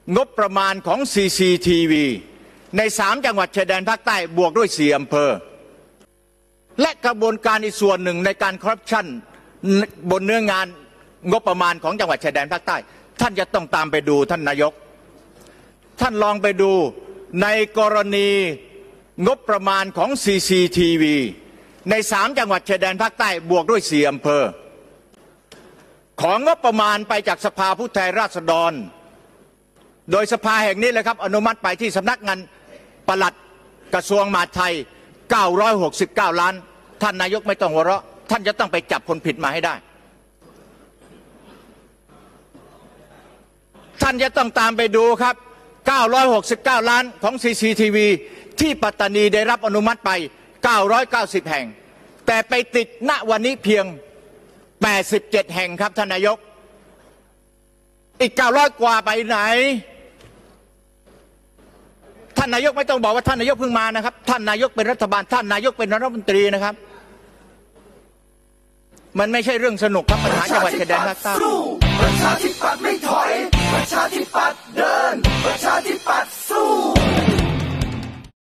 งบประมาณของ CCTV ใน3จังหวัดชายแดนภาคใต้บวกด้วย4อำเภอและกระบวนการอีกส่วนหนึ่งในการคอร์รัปชันบนเนื้องานงบประมาณของจังหวัดชายแดนภาคใต้ท่านจะต้องตามไปดูท่านนายกท่านลองไปดูในกรณีงบประมาณของ CCTV ใน3จังหวัดชายแดนภาคใต้บวกด้วย4อำเภอของงบประมาณไปจากสภาผู้แทนราษฎรโดยสภาแห่งนี้เลยครับอนุมัติไปที่สำนักงานปลัดกระทรวงมหาดไทย969 ล้านท่านนายกไม่ต้องหัวเราะท่านจะต้องไปจับคนผิดมาให้ได้ท่านจะต้องตามไปดูครับ969 ล้านของ CCTV ที่ปัตตานีได้รับอนุมัติไป990แห่งแต่ไปติดณวันนี้เพียง87แห่งครับท่านนายกอีก900กว่าไปไหนท่านนายกไม่ต้องบอกว่าท่านนายกเพิ่งมานะครับท่านนายกเป็นรัฐบาลท่านนายกเป็นรัฐมนตรีนะครับมันไม่ใช่เรื่องสนุกครับปัญหาจังหวัดชายแดนภาคใต้ประชาธิปัตย์ไม่ถอยประชาธิปัตย์เดินประชาธิปัตย์